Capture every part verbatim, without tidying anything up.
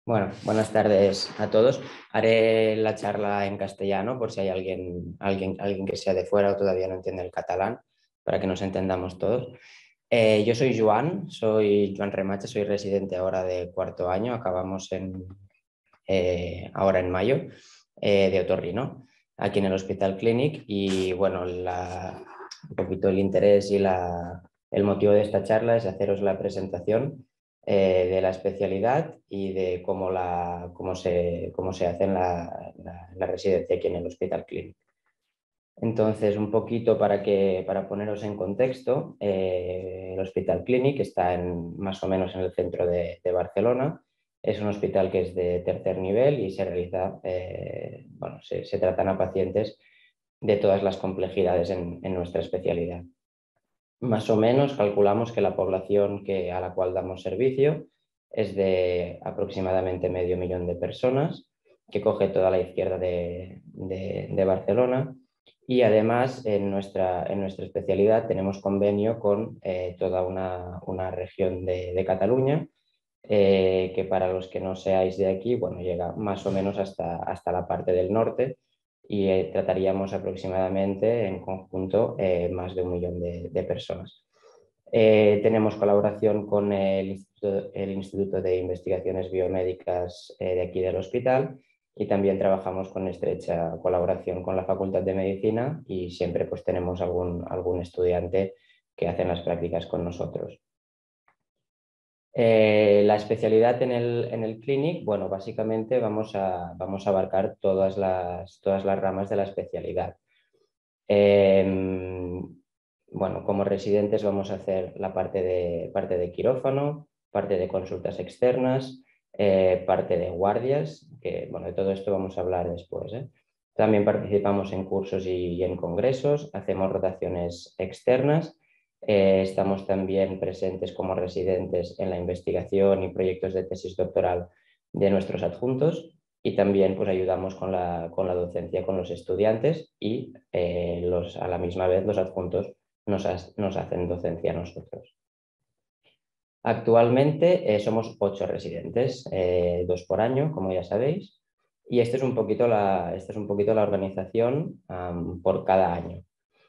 Bueno, buenas tardes a todos. Haré la charla en castellano por si hay alguien, alguien, alguien que sea de fuera o todavía no entiende el catalán, para que nos entendamos todos. Eh, yo soy Joan, soy Joan Remache, soy residente ahora de cuarto año, acabamos en, eh, ahora en mayo, eh, de otorrino, aquí en el Hospital Clínic. Y bueno, la, un poquito el interés y la, el motivo de esta charla es haceros la presentación eh, de la especialidad y de cómo, la, cómo, se, cómo se hace en la, la, la residencia aquí en el Hospital Clínic. Entonces, un poquito para, que, para poneros en contexto, eh, el Hospital Clínic está en, más o menos en el centro de, de Barcelona. Es un hospital que es de tercer nivel y se realiza, eh, bueno, se, se tratan a pacientes de todas las complejidades en, en nuestra especialidad. Más o menos calculamos que la población que, a la cual damos servicio es de aproximadamente medio millón de personas, que coge toda la izquierda de, de, de Barcelona. Y además en nuestra, en nuestra especialidad tenemos convenio con eh, toda una, una región de, de Cataluña, eh, que para los que no seáis de aquí, bueno, llega más o menos hasta, hasta la parte del norte, y eh, trataríamos aproximadamente en conjunto eh, más de un millón de, de personas. Eh, tenemos colaboración con el Instituto, el Instituto de Investigaciones Biomédicas eh, de aquí del hospital, y también trabajamos con estrecha colaboración con la Facultad de Medicina, y siempre pues tenemos algún, algún estudiante que hace las prácticas con nosotros. Eh, la especialidad en el, en el clinic, bueno, básicamente vamos a, vamos a abarcar todas las, todas las ramas de la especialidad. Eh, bueno, como residentes vamos a hacer la parte de, parte de quirófano, parte de consultas externas, eh, parte de guardias, que bueno, de todo esto vamos a hablar después, ¿eh? También participamos en cursos y, y en congresos, hacemos rotaciones externas. Eh, estamos también presentes como residentes en la investigación y proyectos de tesis doctoral de nuestros adjuntos, y también pues, ayudamos con la, con la docencia con los estudiantes, y eh, los, a la misma vez los adjuntos nos, has, nos hacen docencia a nosotros. Actualmente eh, somos ocho residentes, eh, dos por año, como ya sabéis, y esta es un poquito la, esta es un poquito la organización um, por cada año.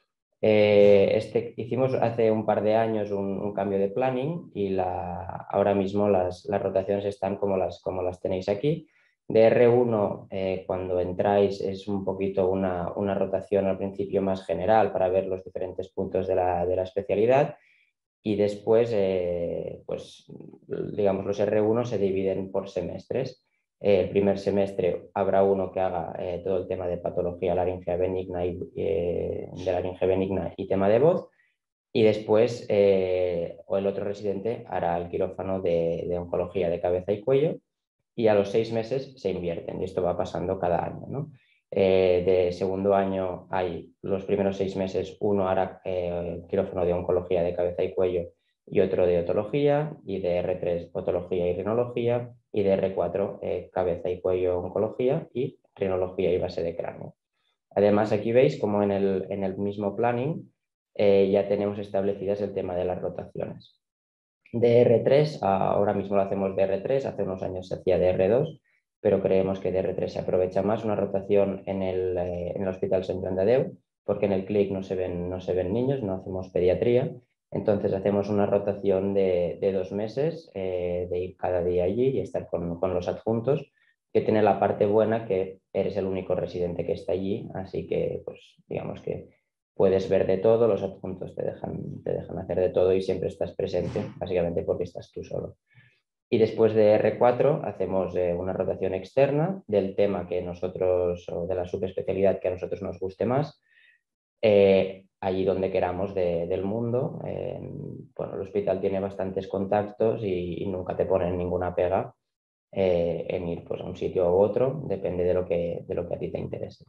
Eh, este, hicimos hace un par de años un, un cambio de planning, y la, ahora mismo las, las rotaciones están como las, como las tenéis aquí. De R uno, eh, cuando entráis, es un poquito una, una rotación al principio más general para ver los diferentes puntos de la, de la especialidad, y después, eh, pues, digamos, los R uno se dividen por semestres. Eh, el primer semestre habrá uno que haga eh, todo el tema de patología laringea benigna y, eh, de laringe benigna y tema de voz, y después eh, o el otro residente hará el quirófano de, de oncología de cabeza y cuello, y a los seis meses se invierten, y esto va pasando cada año, ¿no? Eh, de segundo año hay los primeros seis meses, uno hará eh, quirófano de oncología de cabeza y cuello y otro de otología, y de R tres otología y rinología, y de R cuatro eh, cabeza y cuello oncología y rinología y base de cráneo. Además, aquí veis como en el, en el mismo planning eh, ya tenemos establecidas el tema de las rotaciones. De R tres, ahora mismo lo hacemos de R tres, hace unos años se hacía de R dos, pero creemos que de R tres se aprovecha más una rotación en el, eh, en el Hospital Sant Joan de Déu, porque en el C L I C no se ven, no se ven niños, no hacemos pediatría. Entonces hacemos una rotación de, de dos meses, eh, de ir cada día allí y estar con, con los adjuntos, que tiene la parte buena que eres el único residente que está allí, así que pues digamos que puedes ver de todo, los adjuntos te dejan, te dejan hacer de todo y siempre estás presente, básicamente porque estás tú solo. Y después de R cuatro hacemos eh, una rotación externa del tema que nosotros, o de la subespecialidad que a nosotros nos guste más, eh, allí donde queramos de, del mundo. Eh, bueno, el hospital tiene bastantes contactos y, y nunca te ponen ninguna pega eh, en ir pues, a un sitio u otro, depende de lo que, de lo que a ti te interese.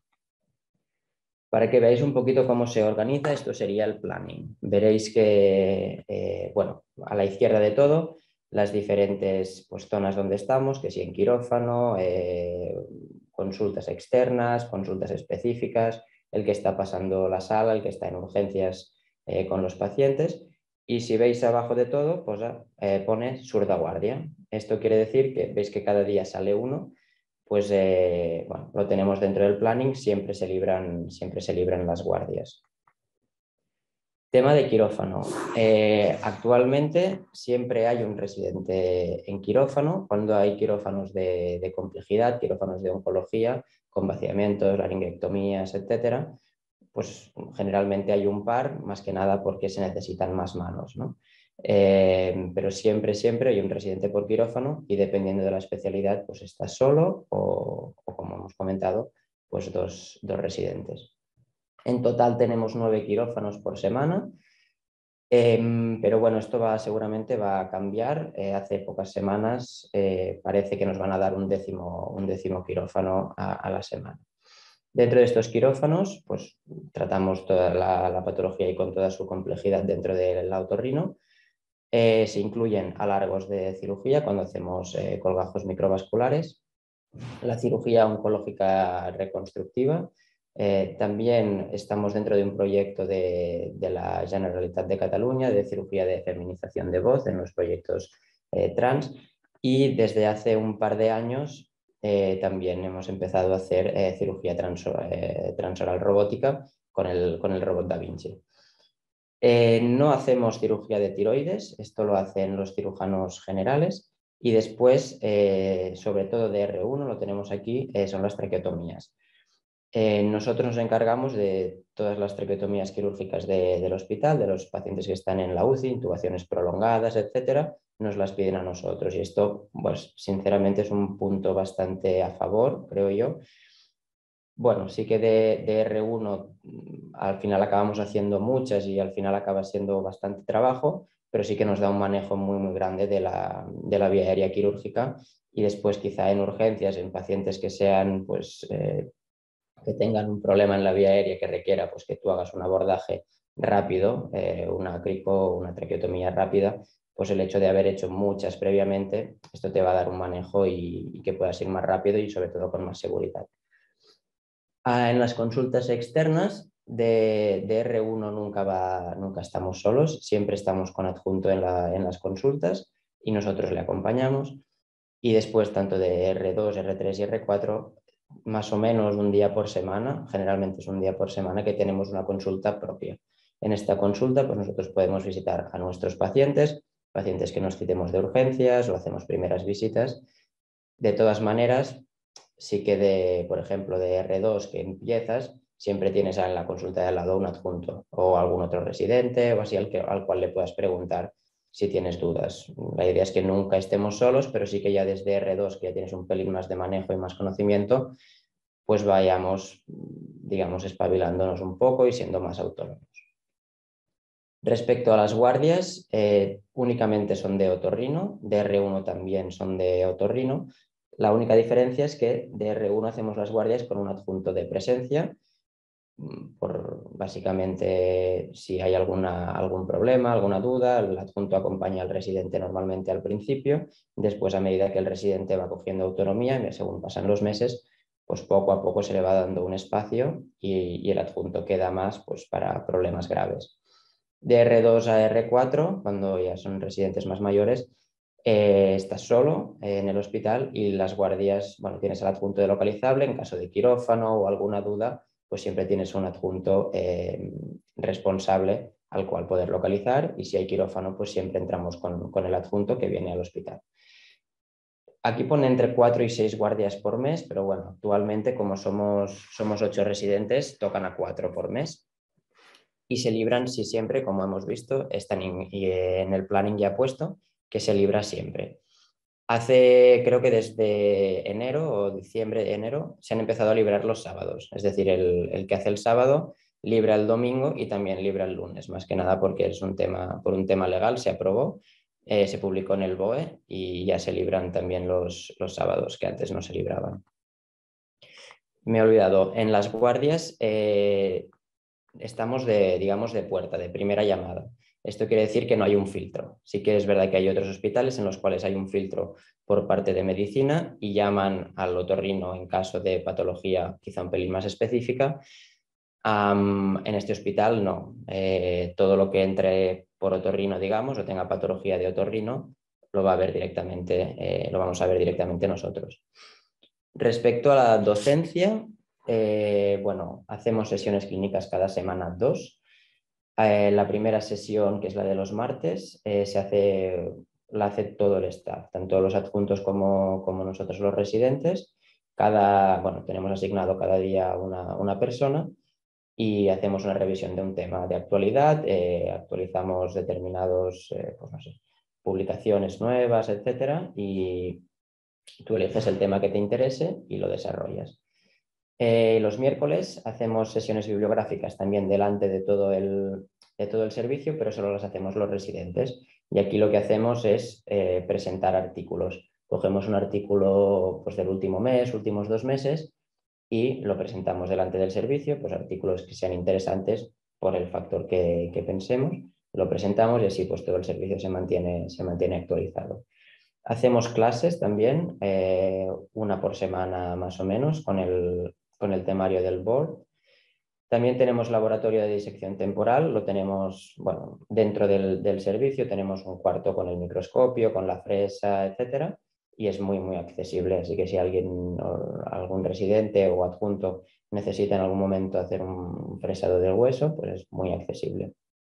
Para que veáis un poquito cómo se organiza, esto sería el planning. Veréis que, eh, bueno, a la izquierda de todo, las diferentes pues, zonas donde estamos, que si en quirófano, eh, consultas externas, consultas específicas, el que está pasando la sala, el que está en urgencias eh, con los pacientes. Y si veis abajo de todo, pues eh, pone surdaguardia. Esto quiere decir que veis que cada día sale uno, pues eh, bueno, lo tenemos dentro del planning, siempre se libran, siempre se libran las guardias. Tema de quirófano. Eh, actualmente siempre hay un residente en quirófano. Cuando hay quirófanos de, de complejidad, quirófanos de oncología, con vaciamientos, laringectomías, etcétera, pues generalmente hay un par, más que nada porque se necesitan más manos, ¿no? Eh, pero siempre, siempre hay un residente por quirófano y dependiendo de la especialidad, pues estás solo o, o como hemos comentado, pues dos, dos residentes. En total tenemos nueve quirófanos por semana, eh, pero bueno, esto va, seguramente va a cambiar. Eh, hace pocas semanas eh, parece que nos van a dar un décimo, un décimo quirófano a, a la semana. Dentro de estos quirófanos, pues tratamos toda la, la patología y con toda su complejidad dentro del otorrino. Eh, se incluyen alargos de cirugía cuando hacemos eh, colgajos microvasculares, la cirugía oncológica reconstructiva. Eh, también estamos dentro de un proyecto de, de la Generalitat de Cataluña de cirugía de feminización de voz en los proyectos eh, trans, y desde hace un par de años eh, también hemos empezado a hacer eh, cirugía transo, eh, transoral robótica con el, con el robot Da Vinci. Eh, no hacemos cirugía de tiroides, esto lo hacen los cirujanos generales, y después, eh, sobre todo de R uno, lo tenemos aquí, eh, son las traqueotomías. Eh, nosotros nos encargamos de todas las traqueotomías quirúrgicas de, del hospital, de los pacientes que están en la U C I, intubaciones prolongadas, etcétera, nos las piden a nosotros y esto, pues sinceramente es un punto bastante a favor, creo yo. Bueno, sí que de, de R uno al final acabamos haciendo muchas y al final acaba siendo bastante trabajo, pero sí que nos da un manejo muy, muy grande de la, de la vía aérea quirúrgica, y después quizá en urgencias, en pacientes que sean, pues, eh, que tengan un problema en la vía aérea que requiera pues, que tú hagas un abordaje rápido, eh, una crico, una traqueotomía rápida, pues el hecho de haber hecho muchas previamente, esto te va a dar un manejo y, y que puedas ir más rápido y sobre todo con más seguridad. Ah, en las consultas externas de, de R uno nunca, va, nunca estamos solos, siempre estamos con adjunto en, la, en las consultas y nosotros le acompañamos. Y después tanto de R dos, R tres y R cuatro, más o menos un día por semana, generalmente es un día por semana que tenemos una consulta propia. En esta consulta pues nosotros podemos visitar a nuestros pacientes, pacientes que nos citemos de urgencias o hacemos primeras visitas. De todas maneras, sí que de, por ejemplo, de R dos que empiezas, siempre tienes en la consulta de al lado un adjunto o algún otro residente o así al, que, al cual le puedas preguntar si tienes dudas. La idea es que nunca estemos solos, pero sí que ya desde R dos, que ya tienes un pelín más de manejo y más conocimiento, pues vayamos, digamos, espabilándonos un poco y siendo más autónomos. Respecto a las guardias, eh, únicamente son de otorrino, de R uno también son de otorrino. La única diferencia es que de R uno hacemos las guardias con un adjunto de presencia, por básicamente si hay alguna, algún problema, alguna duda, el adjunto acompaña al residente normalmente al principio, después a medida que el residente va cogiendo autonomía, según pasan los meses, pues poco a poco se le va dando un espacio y, y el adjunto queda más pues, para problemas graves. De R dos a R cuatro, cuando ya son residentes más mayores, eh, estás solo eh, en el hospital y las guardias, bueno, tienes el adjunto de localizable en caso de quirófano o alguna duda, pues siempre tienes un adjunto eh, responsable al cual poder localizar, y si hay quirófano, pues siempre entramos con, con el adjunto que viene al hospital. Aquí pone entre cuatro y seis guardias por mes, pero bueno, actualmente como somos, somos ocho residentes, tocan a cuatro por mes. Y se libran si siempre, como hemos visto, están en, en el planning ya puesto, que se libra siempre. Hace, creo que desde enero o diciembre de enero, se han empezado a librar los sábados. Es decir, el, el que hace el sábado libra el domingo y también libra el lunes, más que nada porque es un tema, por un tema legal, se aprobó, eh, se publicó en el B O E y ya se libran también los, los sábados, que antes no se libraban. Me he olvidado, en las guardias eh, estamos de, digamos, de puerta, de primera llamada. Esto quiere decir que no hay un filtro. Sí que es verdad que hay otros hospitales en los cuales hay un filtro por parte de medicina y llaman al otorrino en caso de patología quizá un pelín más específica. Um, en este hospital no. Eh, todo lo que entre por otorrino, digamos, o tenga patología de otorrino, lo va a ver directamente, eh, lo vamos a ver directamente nosotros. Respecto a la docencia, eh, bueno, hacemos sesiones clínicas cada semana, dos. Eh, la primera sesión, que es la de los martes, eh, se hace, la hace todo el staff, tanto los adjuntos como, como nosotros los residentes. Cada, bueno, tenemos asignado cada día una, una persona y hacemos una revisión de un tema de actualidad, eh, actualizamos determinados, eh, pues no sé, publicaciones nuevas, etcétera, y tú eliges el tema que te interese y lo desarrollas. Eh, los miércoles hacemos sesiones bibliográficas también delante de todo, el, de todo el servicio, pero solo las hacemos los residentes. Y aquí lo que hacemos es eh, presentar artículos. Cogemos un artículo pues, del último mes, últimos dos meses, y lo presentamos delante del servicio, pues artículos que sean interesantes por el factor que, que pensemos, lo presentamos y así pues todo el servicio se mantiene, se mantiene actualizado. Hacemos clases también, eh, una por semana más o menos, con el, con el temario del board. También tenemos laboratorio de disección temporal, lo tenemos, bueno, dentro del, del servicio, tenemos un cuarto con el microscopio, con la fresa, etcétera, y es muy, muy accesible, así que si alguien, algún residente o adjunto necesita en algún momento hacer un fresado del hueso, pues es muy accesible.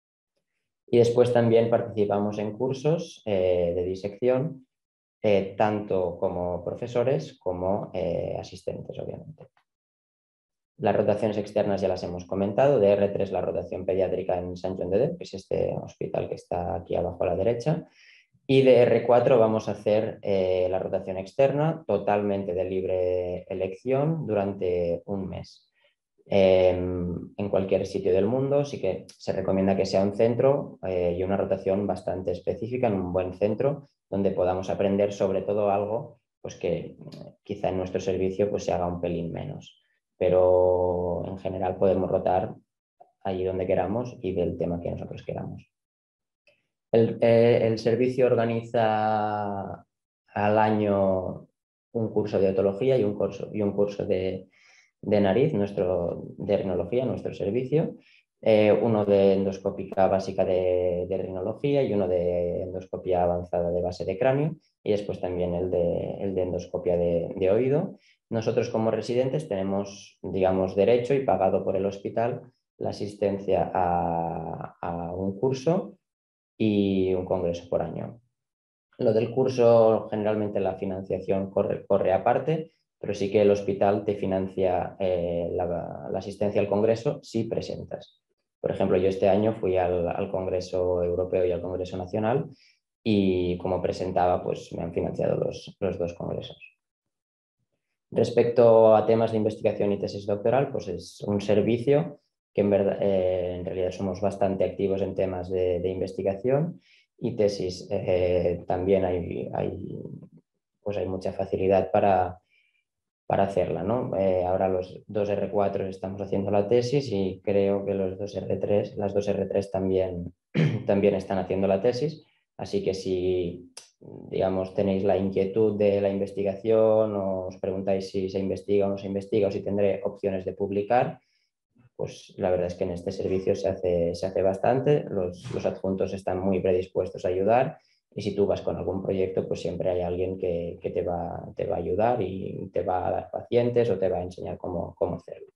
Y después también participamos en cursos eh, de disección, eh, tanto como profesores como eh, asistentes, obviamente. Las rotaciones externas ya las hemos comentado, de R tres la rotación pediátrica en Sant Joan de Déu, que es este hospital que está aquí abajo a la derecha, y de R cuatro vamos a hacer eh, la rotación externa totalmente de libre elección durante un mes. Eh, en cualquier sitio del mundo, sí que se recomienda que sea un centro eh, y una rotación bastante específica, en un buen centro, donde podamos aprender sobre todo algo pues que quizá en nuestro servicio pues, se haga un pelín menos. Pero en general podemos rotar allí donde queramos y del tema que nosotros queramos. El, eh, el servicio organiza al año un curso de otología y un curso, y un curso de, de nariz, nuestro, de rinología, nuestro servicio, eh, uno de endoscópica básica de, de rinología y uno de endoscopia avanzada de base de cráneo, y después también el de, el de endoscopia de, de oído. Nosotros como residentes tenemos, digamos, derecho y pagado por el hospital la asistencia a, a un curso y un congreso por año. Lo del curso, generalmente la financiación corre, corre aparte, pero sí que el hospital te financia eh, la, la, asistencia al congreso si presentas. Por ejemplo, yo este año fui al, al Congreso Europeo y al Congreso Nacional y como presentaba, pues me han financiado los, los dos congresos. Respecto a temas de investigación y tesis doctoral, pues es un servicio que en, verdad, eh, en realidad somos bastante activos en temas de, de investigación y tesis. Eh, también hay, hay, pues hay mucha facilidad para, para hacerla, ¿no? Eh, ahora los dos R cuatro estamos haciendo la tesis y creo que los dos R tres, las dos R tres también, también están haciendo la tesis, así que si digamos, tenéis la inquietud de la investigación o os preguntáis si se investiga o no se investiga o si tendré opciones de publicar, pues la verdad es que en este servicio se hace, se hace bastante, los, los adjuntos están muy predispuestos a ayudar y si tú vas con algún proyecto, pues siempre hay alguien que, que te, va, te va a ayudar y te va a dar pacientes o te va a enseñar cómo, cómo hacerlo.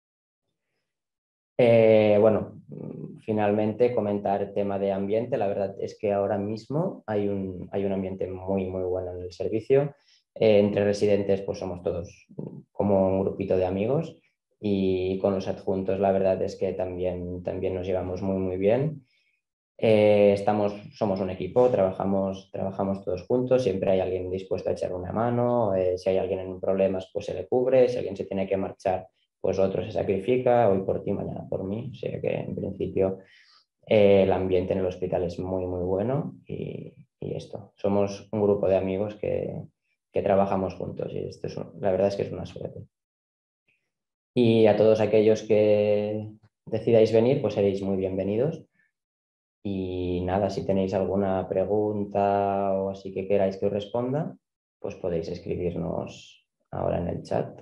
Eh, bueno, finalmente comentar el tema de ambiente. La verdad es que ahora mismo hay un, hay un ambiente muy, muy bueno en el servicio. Eh, entre residentes pues somos todos como un grupito de amigos y con los adjuntos la verdad es que también, también nos llevamos muy, muy bien. Eh, estamos, somos un equipo, trabajamos, trabajamos todos juntos, siempre hay alguien dispuesto a echar una mano, eh, si hay alguien en problemas pues se le cubre, si alguien se tiene que marchar pues otro se sacrifica, hoy por ti, mañana por mí, o sea que en principio eh, el ambiente en el hospital es muy muy bueno y, y esto, somos un grupo de amigos que, que trabajamos juntos y esto es un, la verdad es que es una suerte. Y a todos aquellos que decidáis venir pues seréis muy bienvenidos. Y nada, si tenéis alguna pregunta o así que queráis que os responda, pues podéis escribirnos ahora en el chat.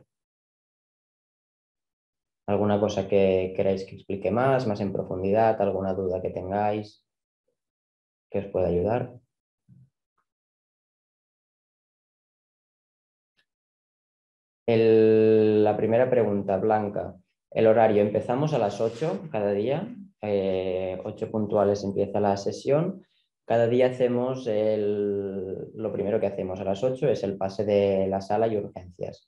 ¿Alguna cosa que queráis que explique más, más en profundidad? ¿Alguna duda que tengáis? que os pueda ayudar. El, la primera pregunta, Blanca. El horario, empezamos a las ocho cada día, eh, ocho puntuales empieza la sesión. Cada día hacemos el, lo primero que hacemos a las ocho es el pase de la sala y urgencias.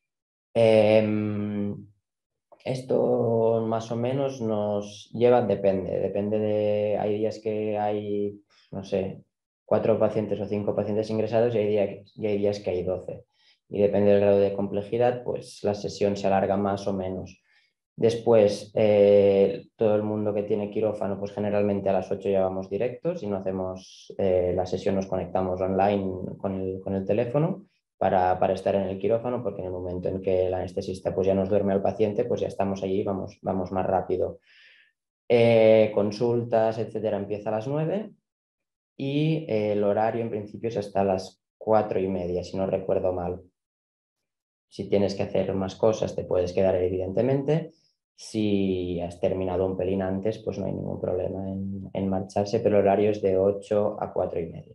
Eh, esto más o menos nos lleva, depende, depende de, hay días que hay, no sé, cuatro pacientes o cinco pacientes ingresados y hay, día, y hay días que hay doce. Y depende del grado de complejidad, pues la sesión se alarga más o menos. Después, eh, todo el mundo que tiene quirófano, pues generalmente a las ocho ya vamos directos y no hacemos eh, la sesión, nos conectamos online con el, con el teléfono para, para, estar en el quirófano, porque en el momento en que el anestesista pues ya nos duerme al paciente, pues ya estamos allí y vamos, vamos más rápido. Eh, consultas, etcétera, empieza a las nueve y eh, el horario en principio es hasta las cuatro y media, si no recuerdo mal. Si tienes que hacer más cosas, te puedes quedar evidentemente. Si has terminado un pelín antes, pues no hay ningún problema en, en marcharse, pero el horario es de ocho a cuatro y media.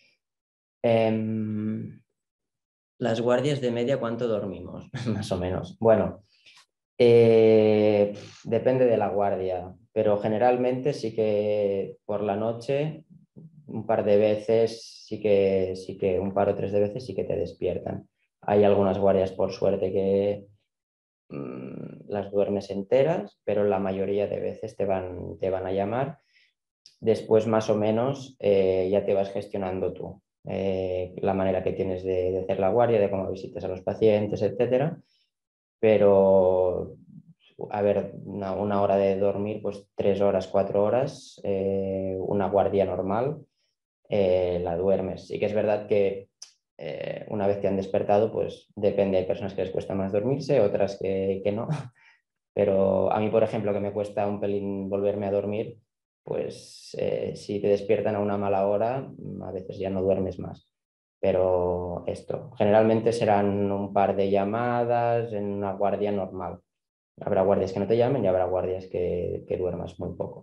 Eh, las guardias de media, ¿cuánto dormimos? Más o menos. Bueno, eh, depende de la guardia, pero generalmente sí que por la noche un par de veces, sí que, sí que un par o tres de veces sí que te despiertan. Hay algunas guardias, por suerte, que mmm, las duermes enteras, pero la mayoría de veces te van, te van a llamar. Después, más o menos, eh, ya te vas gestionando tú eh, la manera que tienes de, de hacer la guardia, de cómo visitas a los pacientes, etcétera. Pero, a ver, una, una hora de dormir, pues tres horas, cuatro horas, eh, una guardia normal, eh, la duermes. Sí que es verdad que eh, una vez te han despertado, pues depende, hay personas que les cuesta más dormirse, otras que, que no. Pero a mí, por ejemplo, que me cuesta un pelín volverme a dormir, pues eh, si te despiertan a una mala hora, a veces ya no duermes más. Pero esto, generalmente serán un par de llamadas en una guardia normal. Habrá guardias que no te llamen y habrá guardias que, que duermas muy poco.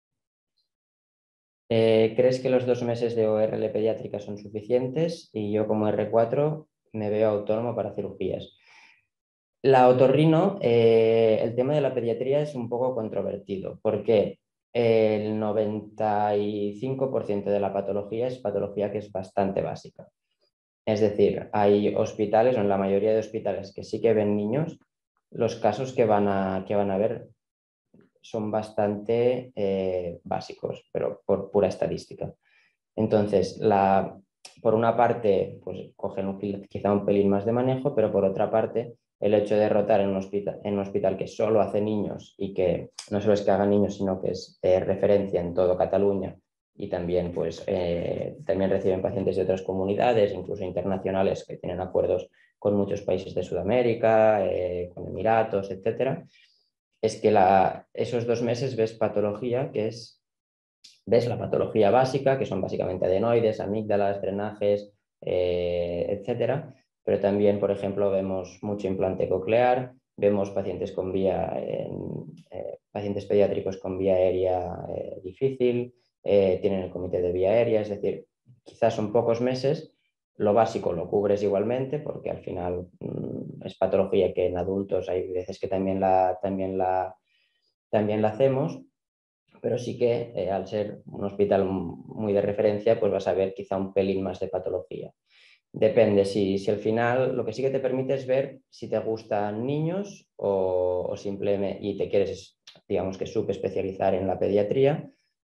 Eh, ¿crees que los dos meses de O R L pediátrica son suficientes? Y yo como R cuatro me veo autónomo para cirugías. La otorrino, eh, el tema de la pediatría es un poco controvertido porque el noventa y cinco por ciento de la patología es patología que es bastante básica. Es decir, hay hospitales, o en la mayoría de hospitales que sí que ven niños, los casos que van a, que van a ver son bastante eh, básicos, pero por pura estadística. Entonces, la, por una parte, pues cogen un, quizá un pelín más de manejo, pero por otra parte, el hecho de rotar en un hospital, en un hospital que solo hace niños y que no solo es que haga niños, sino que es eh, referencia en todo Cataluña y también, pues, eh, también reciben pacientes de otras comunidades, incluso internacionales, que tienen acuerdos con muchos países de Sudamérica, eh, con Emiratos, etcétera. Es que la, esos dos meses ves patología que es ves la patología básica, que son básicamente adenoides, amígdalas, drenajes, eh, etcétera. Pero también, por ejemplo, vemos mucho implante coclear, vemos pacientes con vía, eh, eh, pacientes pediátricos con vía aérea eh, difícil, eh, tienen el comité de vía aérea, es decir, quizás son pocos meses, lo básico lo cubres igualmente, porque al final mmm, es patología que en adultos hay veces que también la, también la, también la hacemos, pero sí que eh, al ser un hospital muy de referencia, pues vas a ver quizá un pelín más de patología. Depende, si, si al final lo que sí que te permite es ver si te gustan niños o, o simplemente y te quieres, digamos que subespecializar en la pediatría,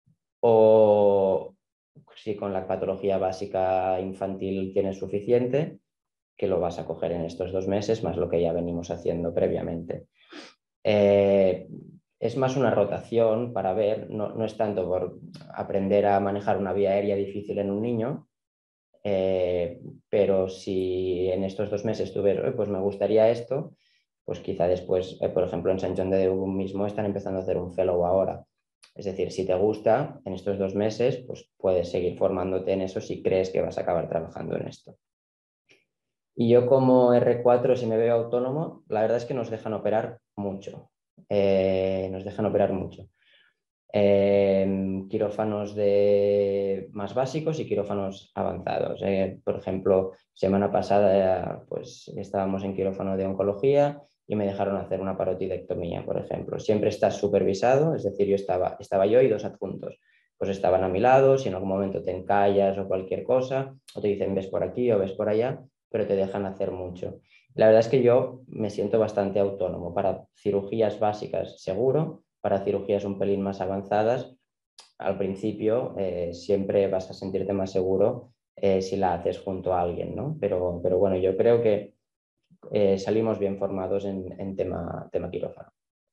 o si con la patología básica infantil tienes suficiente, que lo vas a coger en estos dos meses, más lo que ya venimos haciendo previamente. Eh, es más una rotación para ver, no, no es tanto por aprender a manejar una vía aérea difícil en un niño, eh, pero si en estos dos meses tú ves, eh, pues me gustaría esto, pues quizá después, eh, por ejemplo, en Sant Joan de Déu mismo están empezando a hacer un fellow ahora. Es decir, si te gusta, en estos dos meses, pues puedes seguir formándote en eso si crees que vas a acabar trabajando en esto. Y yo como R cuatro, si me veo autónomo, la verdad es que nos dejan operar mucho. Eh, nos dejan operar mucho. Eh, quirófanos de más básicos y quirófanos avanzados. Eh, por ejemplo, semana pasada pues estábamos en quirófano de oncología y me dejaron hacer una parotidectomía, por ejemplo. Siempre estás supervisado, es decir, yo estaba, estaba yo y dos adjuntos. Pues estaban a mi lado, si en algún momento te encallas o cualquier cosa, o te dicen ves por aquí o ves por allá, pero te dejan hacer mucho. La verdad es que yo me siento bastante autónomo. Para cirugías básicas, seguro. Para cirugías un pelín más avanzadas, al principio eh, siempre vas a sentirte más seguro eh, si la haces junto a alguien, ¿no? Pero, pero bueno, yo creo que eh, salimos bien formados en, en tema, tema quirófano.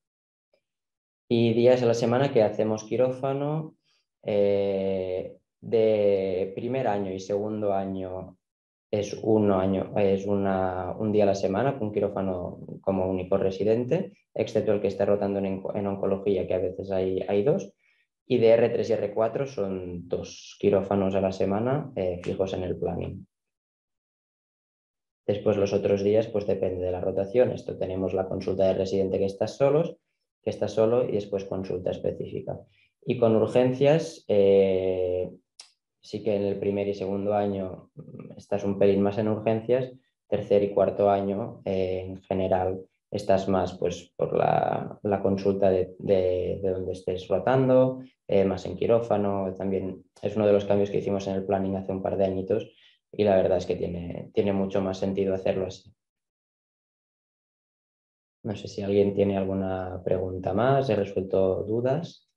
Y días a la semana que hacemos quirófano, eh, de primer año y segundo año es, un, año, es una, un día a la semana, un quirófano como único residente, excepto el que está rotando en, en oncología, que a veces hay, hay dos. Y de R tres y R cuatro son dos quirófanos a la semana eh, fijos en el planning. Después los otros días, pues depende de la rotación. Esto tenemos la consulta de residente que estás solos, que estás solo y después consulta específica. Y con urgencias, eh, sí que en el primer y segundo año estás un pelín más en urgencias, tercer y cuarto año eh, en general estás más pues, por la, la consulta de, de, de donde estés rotando, eh, más en quirófano. También es uno de los cambios que hicimos en el planning hace un par de añitos y la verdad es que tiene, tiene mucho más sentido hacerlo así. No sé si alguien tiene alguna pregunta más, he resuelto dudas.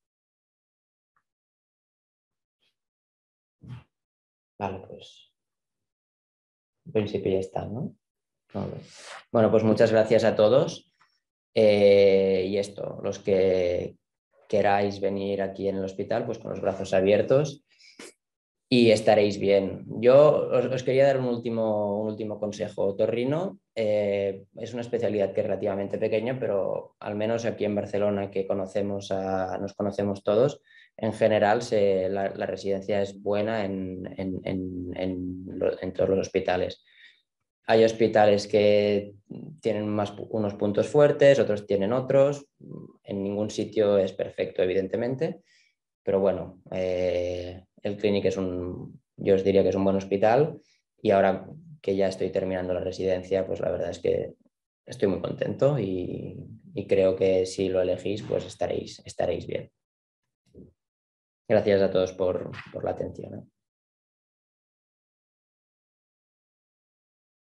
Vale, pues en principio ya está, ¿no? Vale. Bueno, pues muchas gracias a todos. Eh, y esto, los que queráis venir aquí en el hospital, pues con los brazos abiertos y estaréis bien. Yo os, os quería dar un último, un último consejo. Otorrino eh, es una especialidad que es relativamente pequeña, pero al menos aquí en Barcelona, que conocemos a, nos conocemos todos, en general se, la, la, residencia es buena en, en, en, en, en todos los hospitales. Hay hospitales que tienen más, unos puntos fuertes, otros tienen otros. En ningún sitio es perfecto, evidentemente, pero bueno, eh, el Clínic es un, yo os diría que es un buen hospital y ahora que ya estoy terminando la residencia, pues la verdad es que estoy muy contento y, y creo que si lo elegís, pues estaréis, estaréis bien. Gracias a todos por, por la atención, ¿eh?